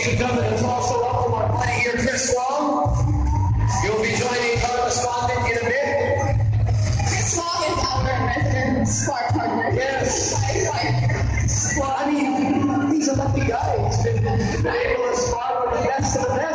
Ladies and gentlemen, it's also welcome our buddy here, Chris Long. You'll be joining correspondent in a bit. Chris Long is our resident spark partner. Yes. Well, I mean, he's a lucky guy. He's been able to spar with the best of the best.